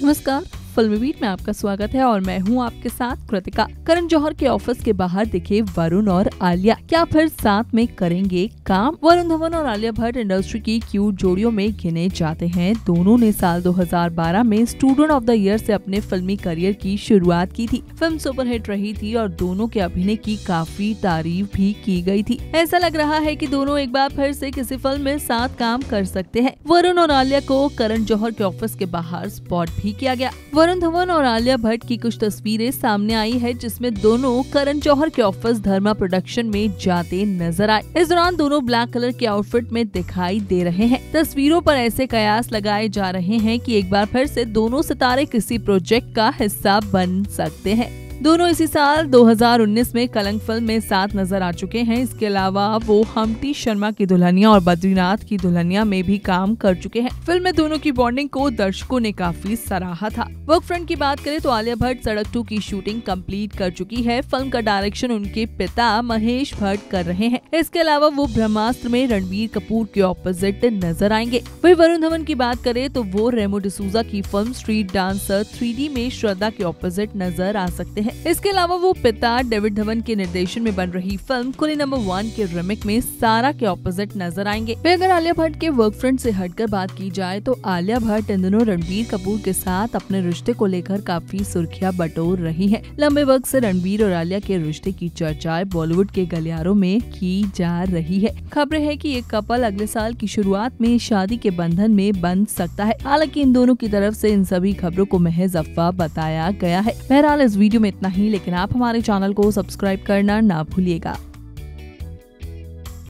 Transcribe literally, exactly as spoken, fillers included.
नमस्कार, फिल्मीबीट में आपका स्वागत है और मैं हूं आपके साथ कृतिका। करण जौहर के ऑफिस के बाहर दिखे वरुण और आलिया, क्या फिर साथ में करेंगे काम? वरुण धवन और आलिया भट्ट इंडस्ट्री की क्यूट जोड़ियों में गिने जाते हैं। दोनों ने साल दो हज़ार बारह में स्टूडेंट ऑफ द ईयर से अपने फिल्मी करियर की शुरुआत की थी। फिल्म सुपरहिट रही थी और दोनों के अभिनय की काफी तारीफ भी की गई थी। ऐसा लग रहा है कि दोनों एक बार फिर से किसी फिल्म में साथ काम कर सकते हैं। वरुण और आलिया को करण जौहर के ऑफिस के बाहर स्पॉट भी किया गया। वरुण धवन और आलिया भट्ट की कुछ तस्वीरें सामने आई है, जिसमें दोनों करण जौहर के ऑफिस धर्मा प्रोडक्शन में जाते नजर आए। इस दौरान दोनों ब्लैक कलर के आउटफिट में दिखाई दे रहे हैं। तस्वीरों पर ऐसे कयास लगाए जा रहे हैं कि एक बार फिर से दोनों सितारे किसी प्रोजेक्ट का हिस्सा बन सकते हैं। दोनों इसी साल दो हज़ार उन्नीस में कलंक फिल्म में साथ नजर आ चुके हैं। इसके अलावा वो हम्टी शर्मा की दुल्हनिया और बद्रीनाथ की दुल्हनिया में भी काम कर चुके हैं। फिल्म में दोनों की बॉन्डिंग को दर्शकों ने काफी सराहा था। वर्क फ्रंट की बात करें तो आलिया भट्ट सड़क टू की शूटिंग कंप्लीट कर चुकी है। फिल्म का डायरेक्शन उनके पिता महेश भट्ट कर रहे हैं। इसके अलावा वो ब्रह्मास्त्र में रणबीर कपूर के ऑपोजिट नजर आएंगे। वही वरुण धवन की बात करें तो वो रेमो डिसूजा की film street dancer three D में श्रद्धा के ऑपोजिट नजर आ सकते हैं। इसके अलावा वो पिता डेविड धवन के निर्देशन में बन रही फिल्म कुली नंबर वन के रिमेक में सारा के ऑपोजिट नजर आएंगे। फिर अगर आलिया भट्ट के वर्क फ्रंट से हटकर बात की जाए तो आलिया भट्ट इन दिनों रणबीर कपूर के साथ अपने रिश्ते को लेकर काफी सुर्खियां बटोर रही है। लंबे वक्त से रणबीर और आलिया के रिश्ते की चर्चाएं बॉलीवुड के गलियारों में की जा रही है। खबरें है कि ये कपल अगले साल की शुरुआत में शादी के बंधन में बन सकता है। हालांकि इन दोनों की तरफ से इन सभी खबरों को महज अफवाह बताया गया है। बहरहाल इस वीडियो में इतना ही, लेकिन आप हमारे चैनल को सब्सक्राइब करना ना भूलिएगा।